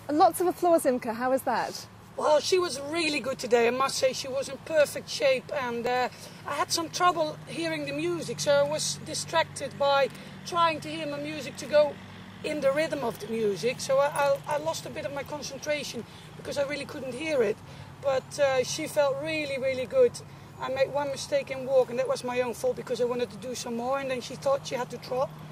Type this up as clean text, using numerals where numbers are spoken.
And lots of applause, Imke. How was that? Well, she was really good today. I must say she was in perfect shape, and I had some trouble hearing the music, so I was distracted by trying to hear my music to go in the rhythm of the music. So I lost a bit of my concentration because I really couldn't hear it. But she felt really, really good. I made one mistake in walk, and that was my own fault because I wanted to do some more, and then she thought she had to trot.